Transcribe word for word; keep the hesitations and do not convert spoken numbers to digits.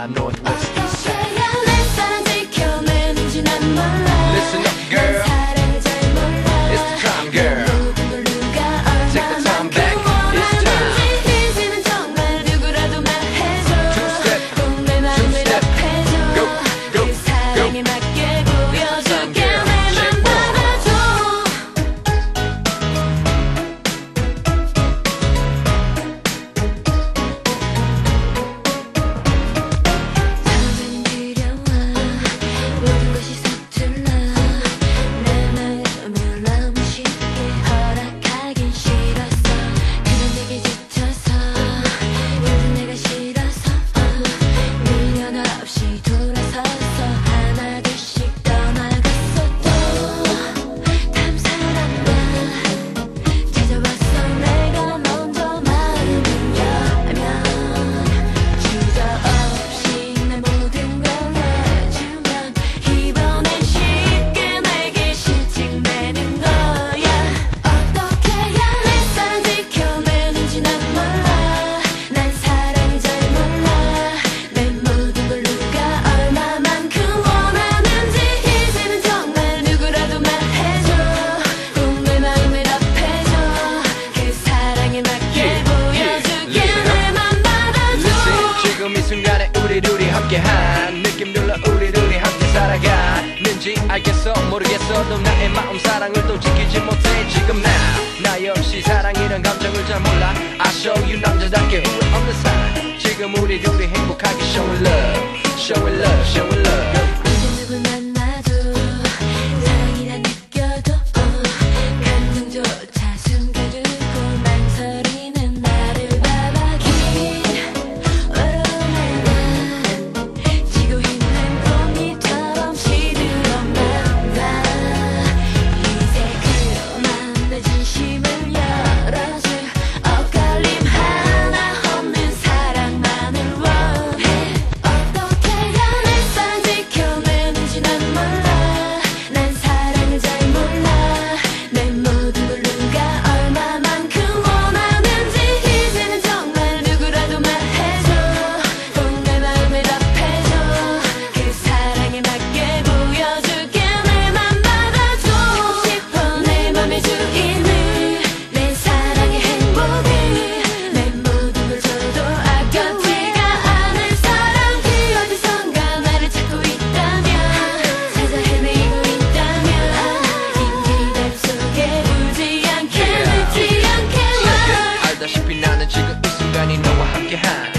Northwest East Side. 내 사랑 지켜내는지 난 몰라. Listen up girl, 내 사랑을 잘 몰라. it's the time girl. 누굴 누가 Take the time back, 얼마만큼 it's time. 원하는지 이제는 정말 누구라도 말해줘. Two step, 꼭 내 맘을 two step. 답해줘. Go, go, 그 사랑에 go. 맞게 보여줄게. girl. 내 맘 Shake 받아줘. 처음에는 두려워. 모든 것이 서툴러. 내 마음을 너무 쉽게 허락하긴 싫었어. 그런 내게 지쳐서 힘든 내가 싫어서 미련 없이 돌아서서 하나 둘씩 떠나갔어. 또 다음 사람과 찾아왔어. 내가 먼저 마음을 열면 주저없이 내 모든 걸 내주면 이번엔 쉽게 내게 실직 내는 거야. 어떻게 해야 내 사랑 지켜내는지 난 몰라. 난 사랑을 잘 몰라. 내 모든 걸 누가 얼마만큼 원하는지 이제는 정말 누구라도 말해줘. 꼭 내 마음을 답해줘. 그 사랑에 맞게 보여줄게. 내 맘 받아줘. Listen, 지금 이 순간에 우리 둘이 함께한 느낌 눌러 우리 둘이 함께 살아가는지 알겠어 모르겠어도 나의 마음 사랑을 또 지키지 못해 지금 나 나 역시 사랑이란 감정을 잘 몰라 I show you 남자답게 후회 없는 사랑 지금 우리 둘이 행복하게 showing love showing love showing love 이제 누굴 만나도 사랑이라 느껴도 감정조차 숨겨두고 망설이는 나를 봐봐. 긴 외로움에 난 지고 있는 꽃잎처럼 시들어만 가. 이제 그만 내 진심을 열어줄 엇갈림 하나 없는 사랑만을 원해. 어떻게 해야 내 사랑 지켜내는지 난 몰라. 난 사랑을 잘 몰라. 내 모든 걸 누가 얼마만큼 원하는지 이제는 정말 누구라도 말해줘. 꼭 내 마음을 답해줘. 그 사랑에 맞게 보여줄게. 내 맘 받아줘. 찾고 싶어 내 맘의 주인을. 내 사랑의 행복을. 내 모든 걸 줘도 아깝지가 않을 사람. 그 어디선가 나를 찾고 있다면 찾아 헤매고 있다면 이 기다림 속에 울지 않게 늦지 않게 와. 알다시피 나는 지금 이 순간이 너와 함께한